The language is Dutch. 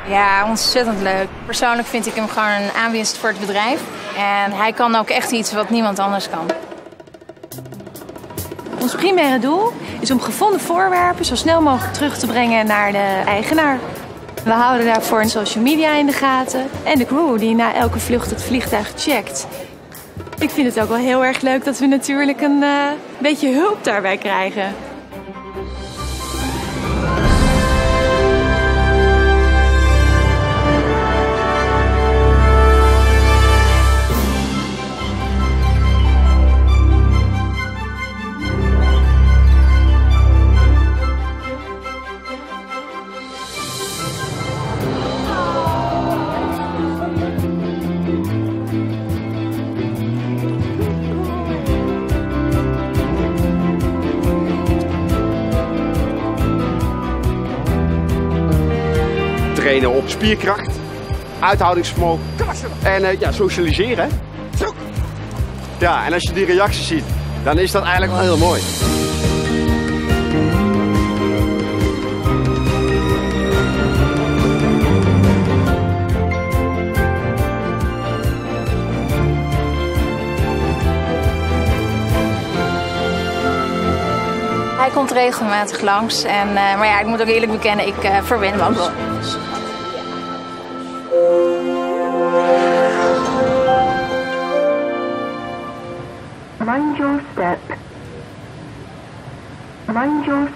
Ja, ontzettend leuk. Persoonlijk vind ik hem gewoon een aanwinst voor het bedrijf. En hij kan ook echt iets wat niemand anders kan. Ons primaire doel is om gevonden voorwerpen zo snel mogelijk terug te brengen naar de eigenaar. We houden daarvoor social media in de gaten en de crew die na elke vlucht het vliegtuig checkt. Ik vind het ook wel heel erg leuk dat we natuurlijk een beetje hulp daarbij krijgen. Trainen op spierkracht, uithoudingsvermogen en socialiseren. Zo. Ja, en als je die reacties ziet, dan is dat eigenlijk wel heel mooi. Hij komt regelmatig langs. Maar ja, ik moet ook eerlijk bekennen, ik verwen hem ook wel. Mind your step. Mind your